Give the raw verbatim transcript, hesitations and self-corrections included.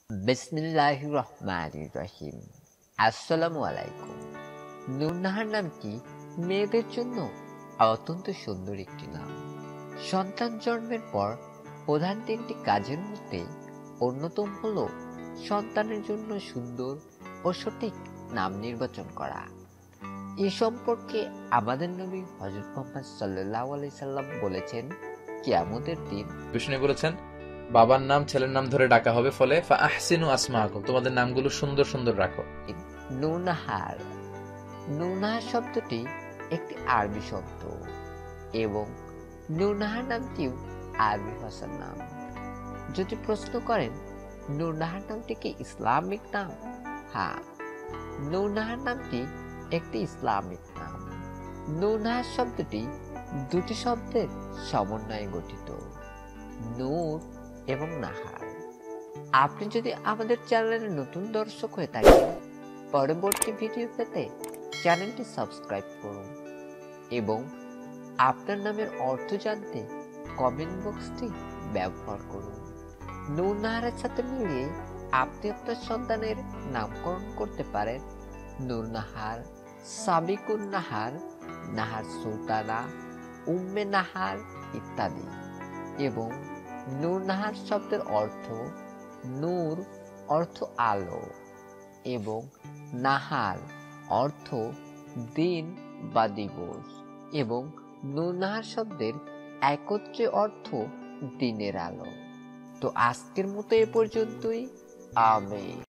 বিসমিল্লাহির রহমানির রহিম। আসসালামু আলাইকুম। নুরনাহার নামটি মেয়েদের জন্য অত্যন্ত সুন্দর একটি নাম। সন্তান জন্মের পর প্রধান তিনটি কাজের মধ্যে অন্যতম হল সন্তানের জন্য সুন্দর ও সঠিক নাম নির্বাচন করা। এ সম্পর্কে আমাদের নবী হযরত মুহাম্মদ সাল্লাল্লাহু আলাইহি সাল্লাম বলেছেন, কিয়ামতের দিন বিষ্ণু বলেছেন, বাবার নাম ছেলের নাম ধরে ডাকা হবে, ফলে ফা আহসিনু আসমাআকুম, তোমাদের নামগুলো সুন্দর সুন্দর রাখো। নুরনাহার নুরনাহার শব্দটি একটি আরবি শব্দ এবং নুরনাহার নামটিও আরবি ভাষার নাম। যদি প্রশ্ন করেন নুরনাহার নামটি কি ইসলামিক নাম? হ্যাঁ, নুরনাহার নামটি একটি ইসলামিক নাম। নুরনাহার শব্দটি দুটি শব্দের সমন্বয়ে গঠিত, নূর এবং নাহার। আপনি যদি আমাদের চ্যানেলের নতুন দর্শক হয়ে থাকেন, পরবর্তী ভিডিও পেতে চ্যানেলটি সাবস্ক্রাইব করুন এবং আপনার নামের অর্থ জানতে কমেন্ট বক্সটি ব্যবহার করুন। নুরনাহারের সাথে মিলিয়ে আপনি আপনার সন্তানের নামকরণ করতে পারেন নুরনাহার, সাবিকুন নাহার, নাহার সুলতানা, উম্মে নাহার ইত্যাদি। এবং নুরনাহার শব্দের অর্থ নূর অর্থ আলো এবং নাহার অর্থ দিন বা দিবস, এবং নুরনাহার শব্দের একত্রে অর্থ দিনের আলো। তো আজকের মতো এ পর্যন্তই। আমিন।